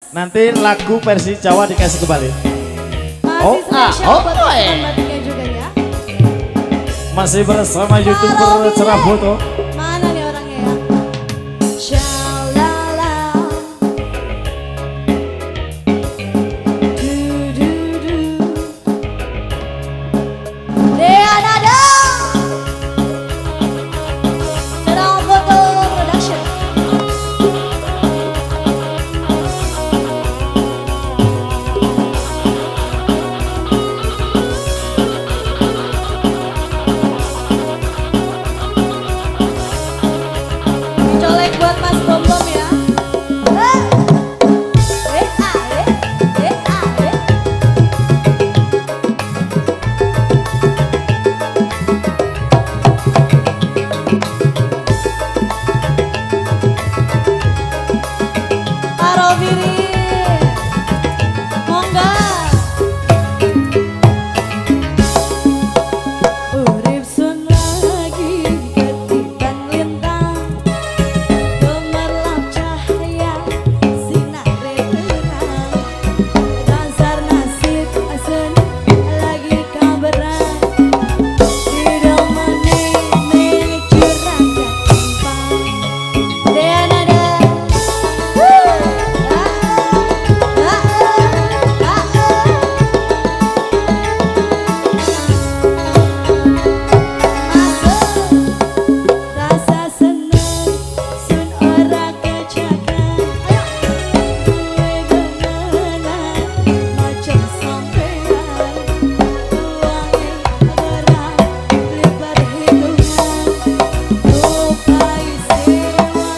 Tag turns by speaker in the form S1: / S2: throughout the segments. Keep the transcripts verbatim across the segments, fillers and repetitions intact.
S1: Nanti lagu versi Jawa dikasih kembali.
S2: Masih
S1: Oh, ah, oh,
S2: buat
S1: eh.
S2: teman-temannya juga ya.
S1: Masih bersama YouTuber Cerah Foto.
S2: Mana nih orangnya ya? Shalala. Du, du, du. Deanada. Cerah Foto Production. Colek buat Mas Bom Bom ya. Eh, eh, ah, eh, eh, ah, eh. Taro Biri, monggo. Urip sun lagi ketiban lintang. Gemerlap cahaya sinare terang. Dasar nasib asen lagi kabaran. Tidak menit curang gampang. Deanada. Rasa seneng sun ora kejagan. Wedenganan macam sampean. Uangnya berat lebar hitungan. Lupai sewa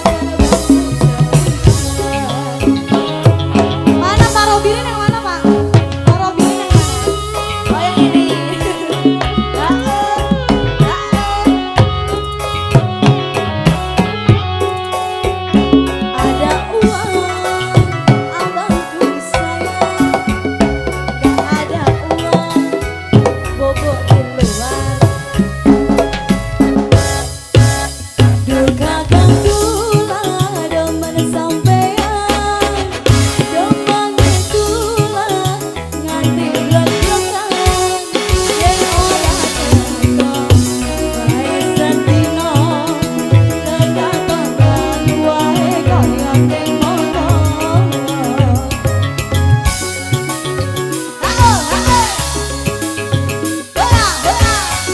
S2: mana Pak Robirin yang mana Pak? Pak Robirin yang mana? Oh yang ini. Ada uang, abangku sayang. Gak ada uang, bobo di luar. Duka kangkula demen sampean. Demang kula nganti blek-blekan. Yen ora ketong bae sentino. Kekatongan wae kaya temono. Ayo, ayo. Bola, bola.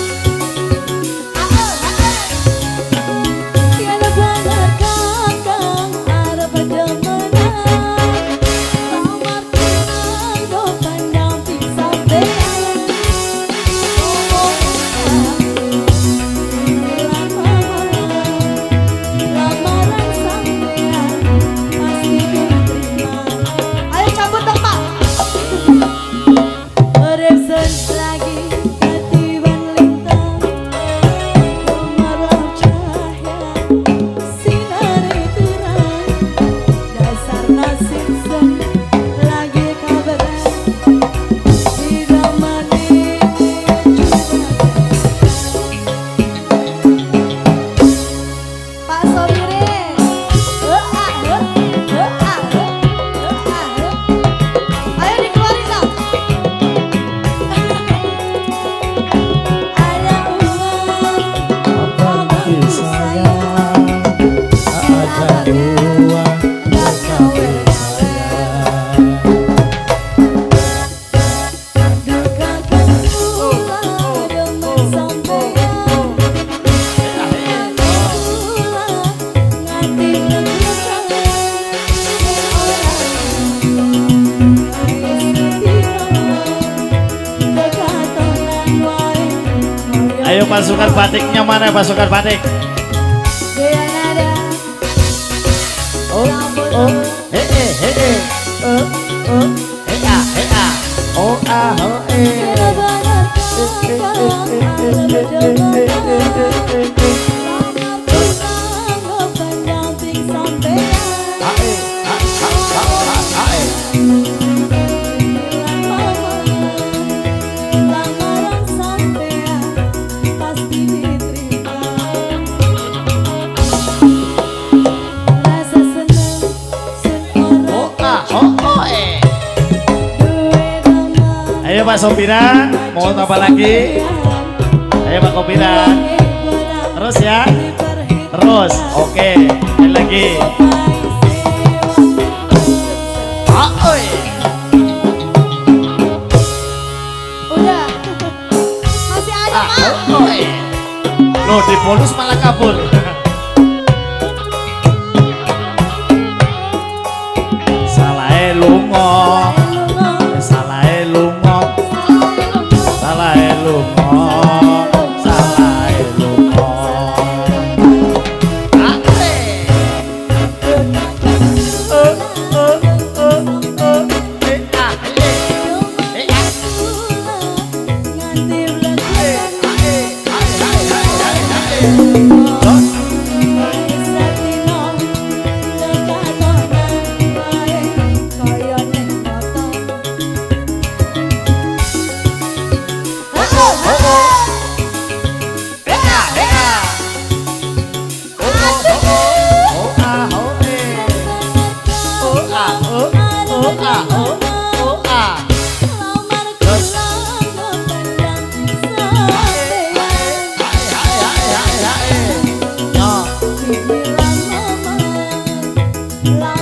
S2: Ayo, ayo. Tiada benar kakang arep demenan. Kamar tenang do pandang ping sampean. Lamaran sampean pasti diterima. Ayo cabut dong Pak. Urip sun lagi ketiban lintang. Gemerlap cahaya sinare terang. Dasar nasib sun lagi kabaran. Tidak menit Pak Sobirin. Heeh, heeh, heeh, heeh, heeh. Ayo dikeluarin dong. Ada uang, abangku sayang.
S1: Ada dua
S2: Gak kawer-kawer. Duka kangkula demen sampean. Kula nganti blek-blekan. Yen ora kekatongan wae kaya
S1: Ayo pasukan batiknya mana pasukan batik?
S2: Deanada.
S1: Oh, oh, eh, eh, eh, eh, oh, oh, eh, ah, eh, ah, oh, ah, oh, eh.
S2: Tidak benar kakang arep demenan. Lamar tenang do pandang ping sampean.
S1: Ah, eh, ah, ah, ah, ah, ah, eh.
S2: Lamaran sampean pasti diterima. Rasa seneng sun
S1: Pak Sopira, mau tambah lagi? Ayo Pak Kopira. Terus ya. Terus, oke. Ini lagi. Ah, oi.
S2: Udah. Masih ada,
S1: Ah,
S2: Mak.
S1: oi. Loh, di bonus malah kabur. Salahe lunga. Salahe lunga. Salahe lunga. Salahe lunga. Ate. Oh, oh, oh, oh. Eh, ah, eh. Eh, ah.
S2: La